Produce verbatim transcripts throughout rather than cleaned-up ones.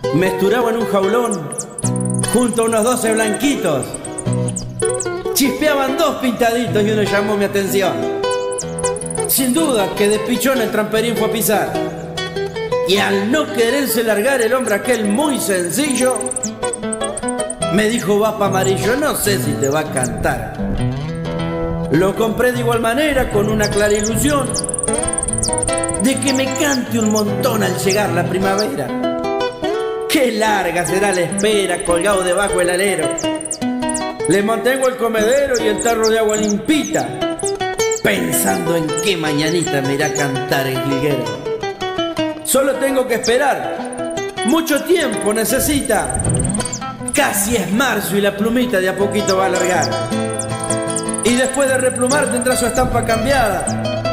Me esturaba en un jaulón junto a unos doce blanquitos. Chispeaban dos pintaditos y uno llamó mi atención. Sin duda que de pichón el tramperín fue a pisar. Y al no quererse largar el hombre aquel muy sencillo, me dijo: va pa' amarillo, no sé si te va a cantar. Lo compré de igual manera con una clara ilusión de que me cante un montón al llegar la primavera. Qué larga será la espera colgado debajo del alero. Le mantengo el comedero y el tarro de agua limpita, pensando en qué mañanita me irá a cantar el jilguero. Solo tengo que esperar, mucho tiempo necesita. Casi es marzo y la plumita de a poquito va a alargar. Y después de replumar tendrá su estampa cambiada.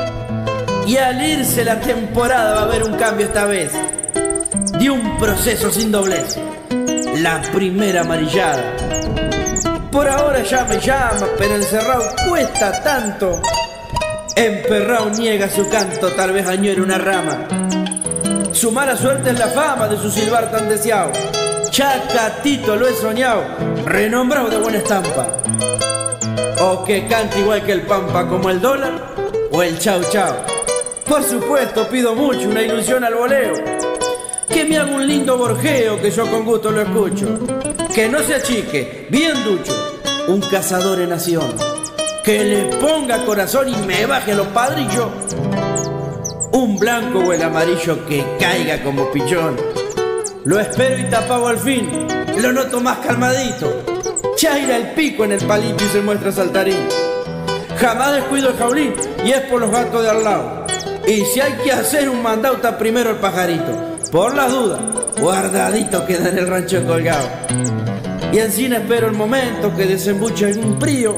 Y al irse la temporada va a haber un cambio esta vez, de un proceso sin doblez, la primera amarillada. Por ahora ya me llama, pero encerrado cuesta tanto. Emperrado niega su canto, tal vez añore una rama. Su mala suerte es la fama de su silbar tan deseado. Chacatito lo he soñado, renombrado de buena estampa. O que cante igual que el pampa, como el dólar o el chau chau. Por supuesto pido mucho, una ilusión al voleo. Que me haga un lindo borjeo, que yo con gusto lo escucho. Que no se achique, bien ducho, un cazador en nación. Que le ponga corazón y me baje los padrillos. Un blanco o el amarillo que caiga como pichón. Lo espero y tapado al fin, lo noto más calmadito. Chaira el pico en el palito y se muestra saltarín. Jamás descuido el jaulín y es por los gatos de al lado. Y si hay que hacer un mandado, está primero el pajarito. Por las dudas, guardadito queda en el rancho colgado. Y encima espero el momento que desembuche algún frío.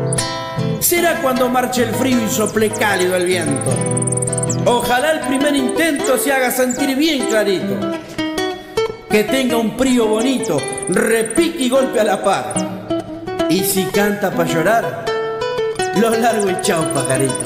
Será cuando marche el frío y sople cálido el viento. Ojalá el primer intento se haga sentir bien clarito. Que tenga un frío bonito, repique y golpe a la par. Y si canta pa' llorar, lo largo y chao pajarito.